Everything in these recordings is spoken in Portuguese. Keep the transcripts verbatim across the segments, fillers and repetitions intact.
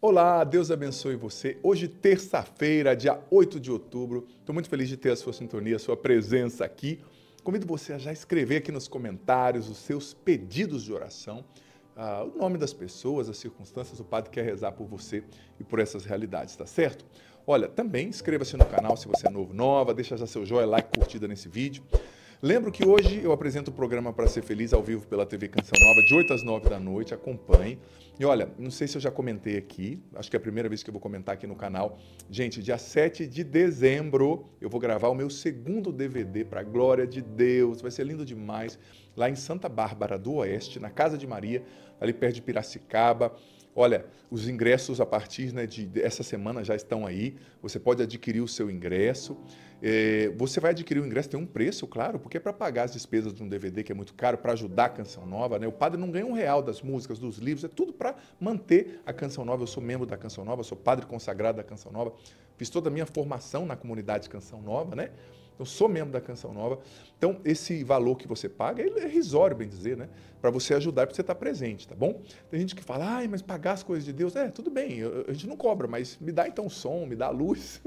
Olá, Deus abençoe você. Hoje, terça-feira, dia oito de outubro. Estou muito feliz de ter a sua sintonia, a sua presença aqui. Convido você a já escrever aqui nos comentários os seus pedidos de oração, uh, o nome das pessoas, as circunstâncias. O Padre quer rezar por você e por essas realidades, tá certo? Olha, também inscreva-se no canal se você é novo, nova, deixa já seu joinha, like, curtida nesse vídeo. Lembro que hoje eu apresento o programa Para Ser Feliz ao vivo pela T V Canção Nova, de oito às nove da noite, acompanhe. E olha, não sei se eu já comentei aqui, acho que é a primeira vez que eu vou comentar aqui no canal. Gente, dia sete de dezembro eu vou gravar o meu segundo D V D para a glória de Deus, vai ser lindo demais, lá em Santa Bárbara do Oeste, na Casa de Maria, ali perto de Piracicaba. Olha, os ingressos a partir né, de essa semana já estão aí, você pode adquirir o seu ingresso. É, você vai adquirir o ingresso, tem um preço, claro, porque é para pagar as despesas de um D V D que é muito caro, para ajudar a Canção Nova, né? O padre não ganha um real das músicas, dos livros, é tudo para manter a Canção Nova. Eu sou membro da Canção Nova, sou padre consagrado da Canção Nova, fiz toda a minha formação na comunidade Canção Nova, né? Eu sou membro da Canção Nova, então esse valor que você paga ele é irrisório, bem dizer, né? Para você ajudar, para você estar presente, tá bom? Tem gente que fala, ai, mas pagar as coisas de Deus, é, tudo bem, eu, a gente não cobra, mas me dá então som, me dá luz.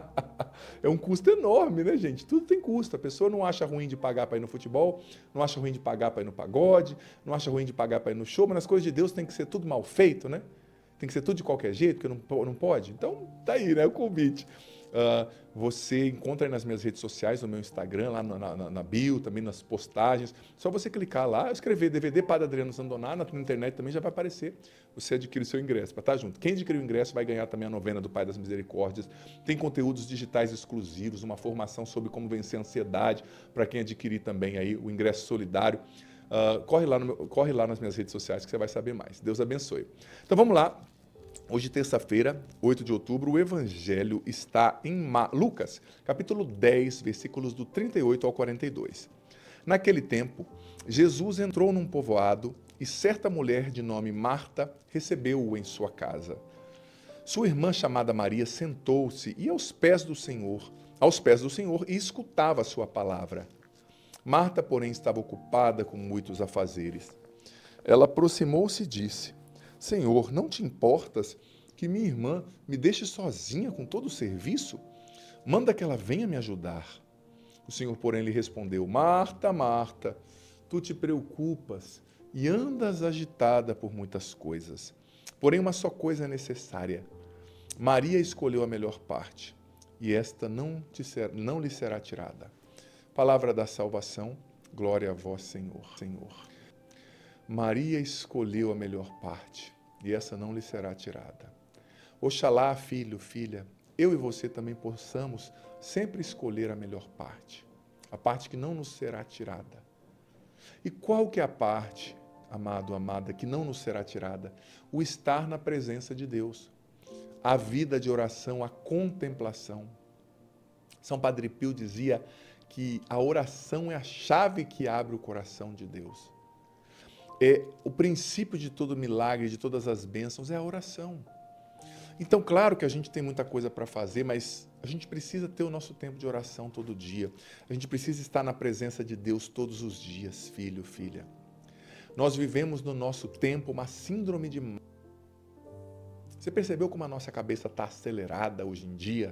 É um custo enorme, né, gente? Tudo tem custo. A pessoa não acha ruim de pagar para ir no futebol, não acha ruim de pagar para ir no pagode, não acha ruim de pagar para ir no show, mas as coisas de Deus tem que ser tudo mal feito, né? Tem que ser tudo de qualquer jeito, porque não, não pode. Então, tá aí, né, o convite. Uh, você encontra aí nas minhas redes sociais, no meu Instagram, lá na, na, na bio, também nas postagens. Só você clicar lá, escrever D V D Padre Adriano Zandoná, na internet também já vai aparecer. Você adquire o seu ingresso para estar junto. Quem adquirir o ingresso vai ganhar também a novena do Pai das Misericórdias. Tem conteúdos digitais exclusivos, uma formação sobre como vencer a ansiedade, para quem adquirir também aí o ingresso solidário. Uh, corre, lá no, corre lá nas minhas redes sociais que você vai saber mais. Deus abençoe. Então vamos lá. Hoje, terça-feira, oito de outubro, o Evangelho está em Ma- Lucas, capítulo dez, versículos do trinta e oito ao quarenta e dois. Naquele tempo, Jesus entrou num povoado e certa mulher de nome Marta recebeu-o em sua casa. Sua irmã, chamada Maria, sentou-se e aos pés do Senhor, aos pés do Senhor e escutava a sua palavra. Marta, porém, estava ocupada com muitos afazeres. Ela aproximou-se e disse: Senhor, não te importas que minha irmã me deixe sozinha com todo o serviço? Manda que ela venha me ajudar. O Senhor, porém, lhe respondeu: Marta, Marta, tu te preocupas e andas agitada por muitas coisas. Porém, uma só coisa é necessária. Maria escolheu a melhor parte, e esta não, te ser, não lhe será tirada. Palavra da salvação, glória a vós, Senhor. Senhor. Maria escolheu a melhor parte, e essa não lhe será tirada. Oxalá, filho, filha, eu e você também possamos sempre escolher a melhor parte, a parte que não nos será tirada. E qual que é a parte, amado, amada, que não nos será tirada? O estar na presença de Deus, a vida de oração, a contemplação. São Padre Pio dizia que a oração é a chave que abre o coração de Deus. É, o princípio de todo milagre, de todas as bênçãos, é a oração. Então, claro que a gente tem muita coisa para fazer, mas a gente precisa ter o nosso tempo de oração todo dia. A gente precisa estar na presença de Deus todos os dias, filho, filha. Nós vivemos no nosso tempo uma síndrome de... Você percebeu como a nossa cabeça está acelerada hoje em dia?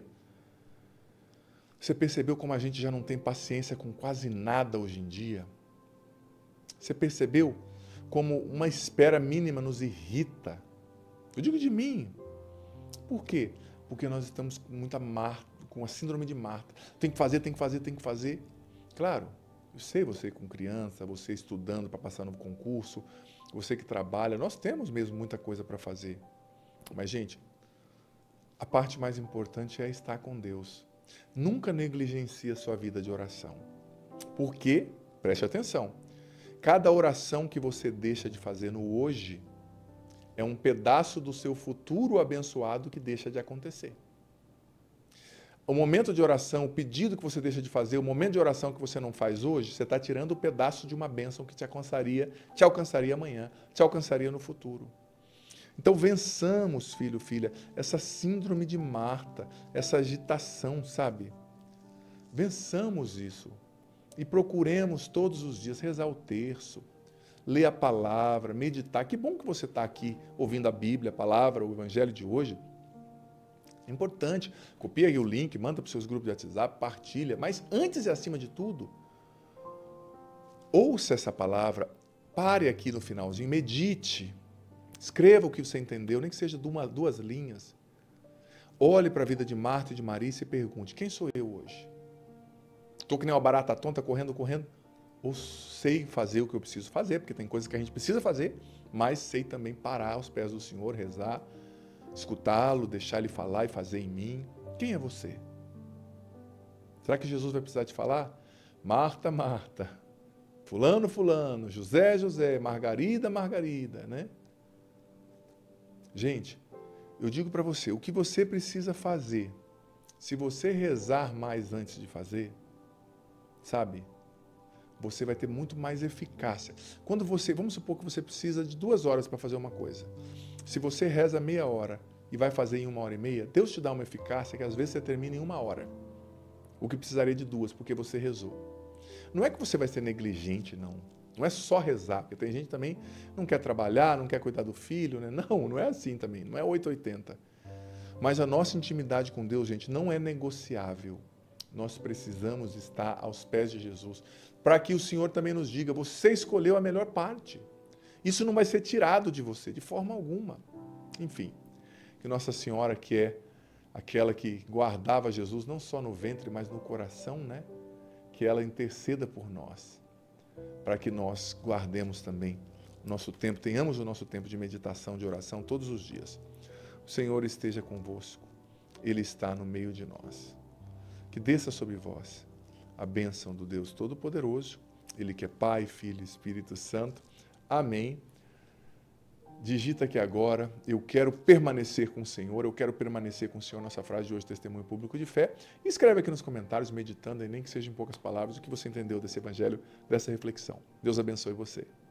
Você percebeu como a gente já não tem paciência com quase nada hoje em dia? Você percebeu como uma espera mínima nos irrita? Eu digo de mim. Por quê? Porque nós estamos com muita Marta, com a síndrome de Marta. Tem que fazer, tem que fazer, tem que fazer. Claro, eu sei, você com criança, você estudando para passar no concurso, você que trabalha, nós temos mesmo muita coisa para fazer. Mas, gente, a parte mais importante é estar com Deus. Nunca negligencie a sua vida de oração. Porque, preste atenção, cada oração que você deixa de fazer no hoje é um pedaço do seu futuro abençoado que deixa de acontecer. O momento de oração, o pedido que você deixa de fazer, o momento de oração que você não faz hoje, você está tirando um pedaço de uma bênção que te alcançaria, te alcançaria amanhã, te alcançaria no futuro. Então vençamos, filho, filha, essa síndrome de Marta, essa agitação, sabe? Vençamos isso. E procuremos todos os dias rezar o terço, ler a palavra, meditar. Que bom que você está aqui ouvindo a Bíblia, a palavra, o Evangelho de hoje. É importante. Copia aí o link, manda para os seus grupos de WhatsApp, partilha. Mas antes e acima de tudo, ouça essa palavra, pare aqui no finalzinho, medite. Escreva o que você entendeu, nem que seja de uma, duas linhas. Olhe para a vida de Marta e de Maria e se pergunte, quem sou eu hoje? Estou que nem uma barata tonta, correndo, correndo? Ou sei fazer o que eu preciso fazer, porque tem coisas que a gente precisa fazer, mas sei também parar aos pés do Senhor, rezar, escutá-lo, deixar Ele falar e fazer em mim. Quem é você? Será que Jesus vai precisar te falar? Marta, Marta, fulano, fulano, José, José, Margarida, Margarida, né? Gente, eu digo para você, o que você precisa fazer, se você rezar mais antes de fazer, sabe, você vai ter muito mais eficácia. Quando você, vamos supor que você precisa de duas horas para fazer uma coisa. Se você reza meia hora e vai fazer em uma hora e meia, Deus te dá uma eficácia que às vezes você termina em uma hora. O que precisaria de duas, porque você rezou. Não é que você vai ser negligente, não. Não é só rezar, porque tem gente também que não quer trabalhar, não quer cuidar do filho, né? Não, não é assim também, não é oito ou oitenta. Mas a nossa intimidade com Deus, gente, não é negociável. Nós precisamos estar aos pés de Jesus, para que o Senhor também nos diga, você escolheu a melhor parte. Isso não vai ser tirado de você, de forma alguma. Enfim, que Nossa Senhora, que é aquela que guardava Jesus, não só no ventre, mas no coração, né? Que ela interceda por nós, para que nós guardemos também o nosso tempo, tenhamos o nosso tempo de meditação, de oração todos os dias. O Senhor esteja convosco, Ele está no meio de nós. Que desça sobre vós a bênção do Deus Todo-Poderoso, Ele que é Pai, Filho e Espírito Santo. Amém. Digita aqui agora, eu quero permanecer com o Senhor, eu quero permanecer com o Senhor, nossa frase de hoje, testemunho público de fé. E escreve aqui nos comentários, meditando, nem que seja em poucas palavras, o que você entendeu desse evangelho, dessa reflexão. Deus abençoe você.